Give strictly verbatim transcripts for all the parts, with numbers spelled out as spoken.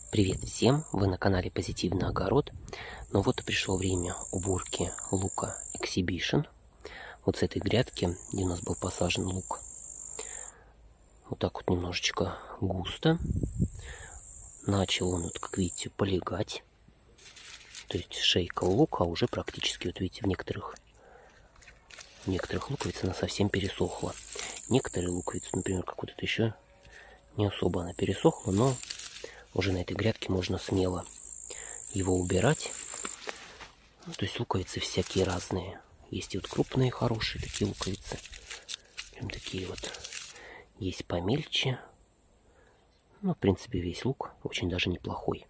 Привет всем! Вы на канале Позитивный огород. Ну вот и пришло время уборки лука Exhibition. Вот с этой грядки, где у нас был посажен лук, вот так вот немножечко густо. Начал он, вот как видите, полегать. То есть шейка у лука уже практически, вот видите, в некоторых, в некоторых луковиц она совсем пересохла. Некоторые луковицы, например, как вот это еще, не особо она пересохла, но уже на этой грядке можно смело его убирать. Ну, то есть луковицы всякие разные. Есть и вот крупные, хорошие такие луковицы. Прям такие вот. Есть помельче. Ну, в принципе, весь лук очень даже неплохой.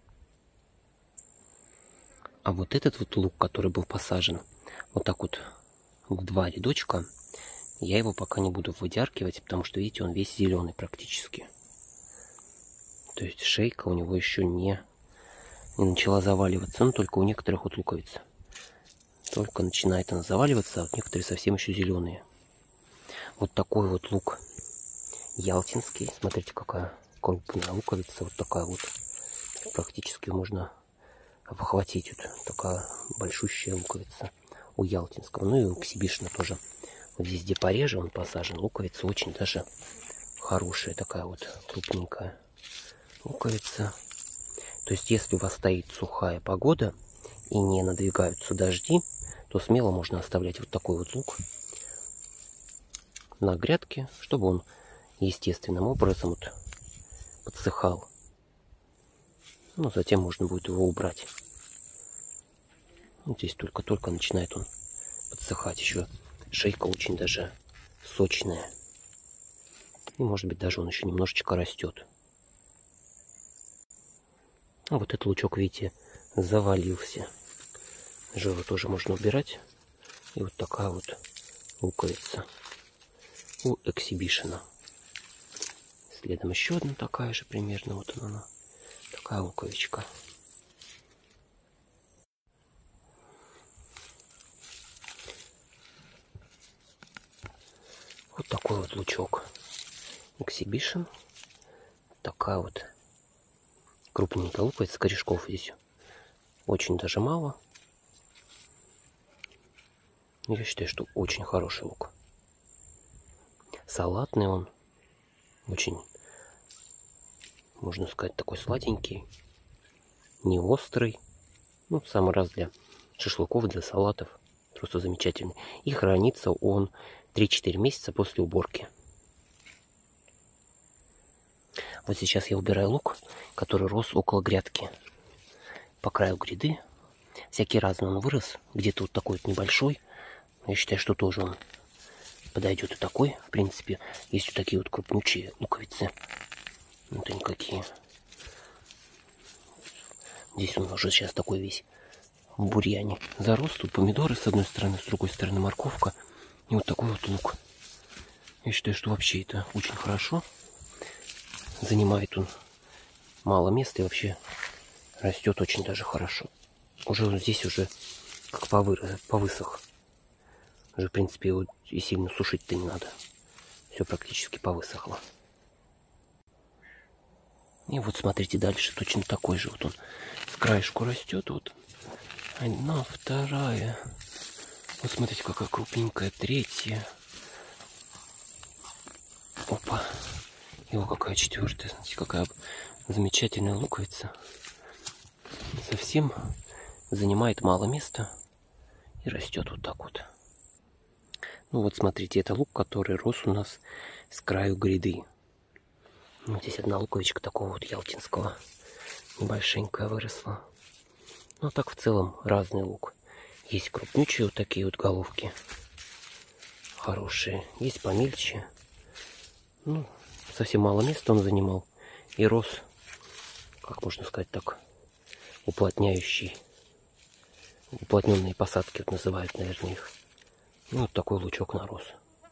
А вот этот вот лук, который был посажен вот так вот в два рядочка, я его пока не буду выдяркивать, потому что, видите, он весь зеленый практически. То есть шейка у него еще не, не начала заваливаться. Но только у некоторых вот луковиц только начинает она заваливаться, а вот некоторые совсем еще зеленые. Вот такой вот лук ялтинский. Смотрите, какая крупная луковица. Вот такая вот. Практически можно обхватить. Вот такая большущая луковица у ялтинского. Ну и у Exhibition тоже. Вот здесь, где пореже он посажен, луковица очень даже хорошая. Такая вот крупненькая луковица. То есть, если у вас стоит сухая погода и не надвигаются дожди, то смело можно оставлять вот такой вот лук на грядке, чтобы он естественным образом вот подсыхал. Ну, затем можно будет его убрать. Вот здесь только-только начинает он подсыхать. Еще шейка очень даже сочная. И, может быть, даже он еще немножечко растет. А вот этот лучок, видите, завалился. Жиру тоже можно убирать. И вот такая вот луковица у Exhibition. Следом еще одна такая же примерно. Вот она, такая луковичка. Вот такой вот лучок Exhibition. Такая вот крупненькая луковица, корешков здесь очень даже мало. Я считаю, что очень хороший лук. Салатный он. Очень, можно сказать, такой сладенький. Не острый. Ну, в самый раз для шашлыков, для салатов. Просто замечательный. И хранится он три-четыре месяца после уборки. Вот сейчас я убираю лук, который рос около грядки. По краю гряды. Всякий разный он вырос. Где-то вот такой вот небольшой. Я считаю, что тоже он подойдет и такой. В принципе, есть вот такие вот крупнючие луковицы. Вот они какие. Здесь он уже сейчас такой весь в бурьяне зарос. Тут помидоры с одной стороны, с другой стороны морковка. И вот такой вот лук. Я считаю, что вообще это очень хорошо. Занимает он мало места и вообще растет очень даже хорошо. Уже вот здесь уже как повысох. Уже, в принципе, его и сильно сушить-то не надо. Все практически повысохло. И вот смотрите, дальше точно такой же. Вот он с краешку растет. Вот одна, вторая. Вот смотрите, какая крупненькая, третья. Опа. И вот какая четвертая. Смотрите, какая замечательная луковица. Совсем занимает мало места и растет вот так вот. Ну вот смотрите, это лук, который рос у нас с краю гряды. Вот здесь одна луковичка такого вот ялтинского. Небольшенькая выросла. Ну а так в целом разный лук. Есть крупнючие вот такие вот головки. Хорошие. Есть помельче. Ну, совсем мало места он занимал. И рос, как можно сказать так, уплотняющий. Уплотненные посадки вот называют, наверное, их. Ну, вот такой лучок нарос.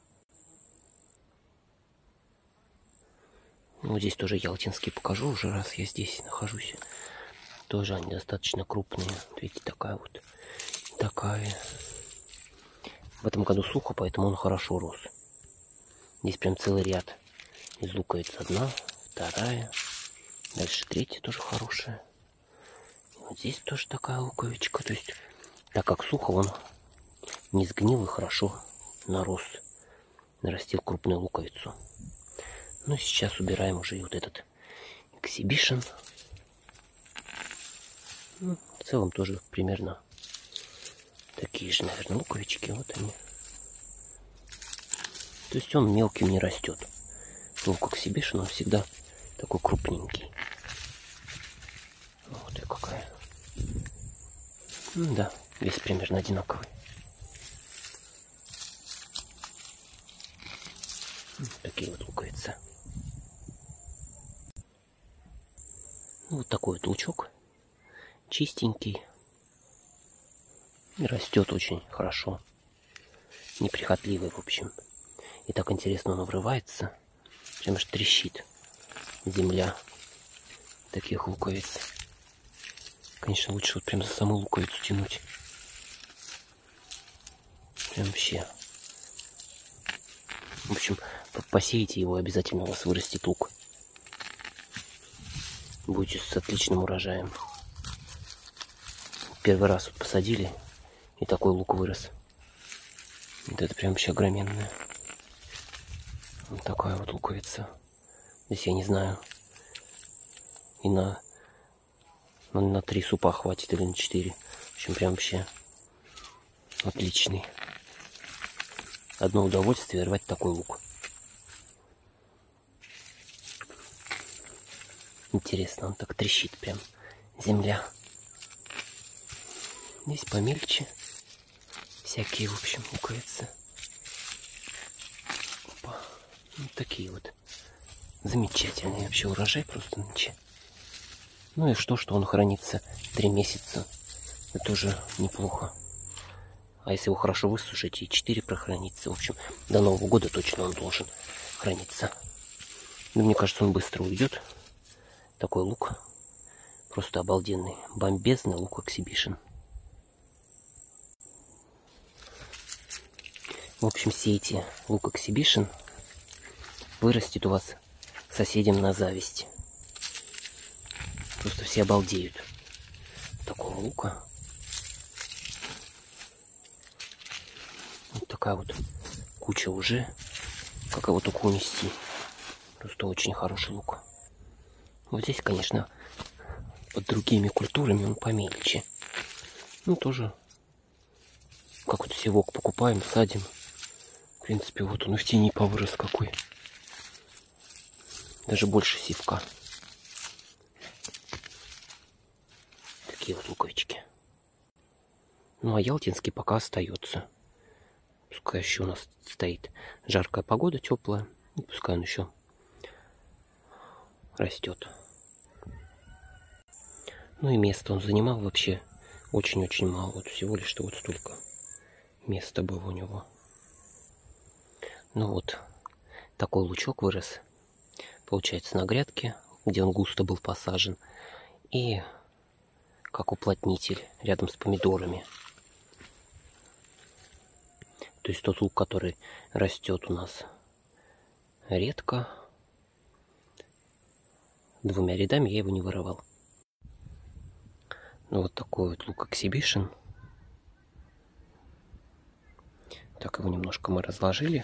Вот здесь тоже ялтинский покажу уже, раз я здесь нахожусь. Тоже они достаточно крупные. Видите, такая вот. Такая. В этом году сухо, поэтому он хорошо рос. Здесь прям целый ряд из луковиц. Одна, вторая, Дальше третья тоже хорошая. И вот здесь тоже такая луковичка. То есть, так как сухо, он не сгнил и хорошо нарос. Нарастил крупную луковицу. Ну, сейчас убираем уже и вот этот эксибишн. Ну, в целом тоже примерно такие же, наверное, луковички. Вот они. То есть он мелким не растет. Лук эксибишн, он всегда такой крупненький. Вот и какая. Ну, да, весь примерно одинаковый. Такие вот луковицы. Вот такой вот лучок. Чистенький. И растет очень хорошо. Неприхотливый, в общем. И так интересно он врывается. Прям аж трещит земля таких луковиц. Конечно, лучше вот прям за саму луковицу тянуть. Прям вообще. В общем, посеете его, обязательно у вас вырастет лук. Будете с отличным урожаем. Первый раз вот посадили, и такой лук вырос. Вот это прям вообще огроменная. Вот такая вот луковица. Здесь я не знаю. И на, на, на три супа хватит или на четыре. В общем, прям вообще отличный. Одно удовольствие рвать такой лук. Интересно, он так трещит прям. Земля. Здесь помельче. Всякие, в общем, луковицы. Опа. Вот такие вот. Замечательный вообще урожай просто нынче. Ну и что, что он хранится три месяца. Это уже неплохо. А если его хорошо высушить, и четыре прохранится. В общем, до Нового года точно он должен храниться. Но мне кажется, он быстро уйдет. Такой лук. Просто обалденный. Бомбезный лук эксибишн. В общем, сейте лук эксибишн. Вырастет у вас соседям на зависть. Просто все обалдеют. Такого лука. Вот такая вот куча уже. Как его только унести. Просто очень хороший лук. Вот здесь, конечно, под другими культурами он помельче. Ну, тоже, как вот севок покупаем, садим. В принципе, вот он и в тени повырос какой. Даже больше севка. Такие вот луковички. Ну, а ялтинский пока остается. Пускай еще у нас стоит жаркая погода, теплая. И пускай он еще растет. Ну и место он занимал вообще очень-очень мало. Вот всего лишь вот столько места было у него. Ну вот, такой лучок вырос. Получается, на грядке, где он густо был посажен. И как уплотнитель рядом с помидорами. То есть тот лук, который растет у нас редко. Двумя рядами я его не вырывал. Ну, вот такой вот лук эксибишн. Так, его немножко мы разложили.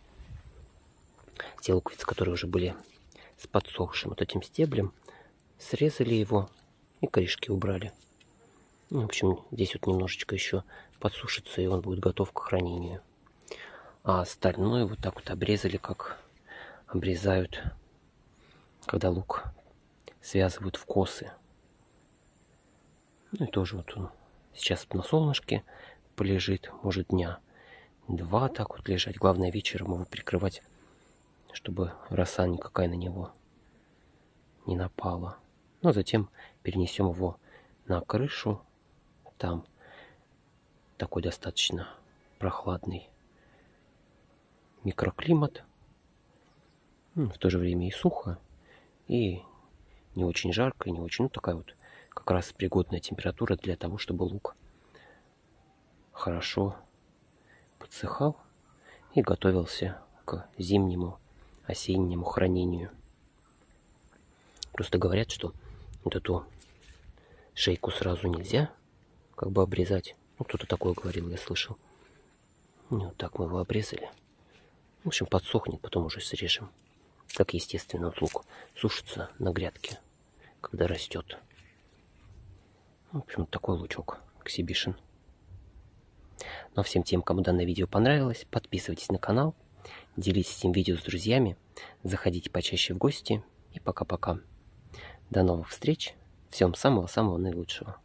Те луковицы, которые уже были с подсохшим вот этим стеблем, срезали его и корешки убрали. Ну, в общем, здесь вот немножечко еще подсушится, и он будет готов к хранению. А остальное вот так вот обрезали, как обрезают, когда лук связывают в косы. Ну и тоже вот он сейчас на солнышке полежит, может дня два так вот лежать. Главное вечером его прикрывать, чтобы роса никакая на него не напала. Ну а затем перенесем его на крышу. Там такой достаточно прохладный микроклимат. Ну, в то же время и сухо, и не очень жарко, и не очень, ну такая вот как раз пригодная температура для того, чтобы лук хорошо подсыхал и готовился к зимнему, осеннему хранению. Просто говорят, что вот эту шейку сразу нельзя как бы обрезать. Ну, кто-то такое говорил, я слышал. И вот так мы его обрезали. В общем, подсохнет, потом уже срежем. Как естественно, вот лук сушится на грядке, когда растет. В общем, вот такой лучок Exhibition. Ну а всем тем, кому данное видео понравилось, подписывайтесь на канал, делитесь этим видео с друзьями, заходите почаще в гости и пока-пока. До новых встреч. Всем самого-самого наилучшего.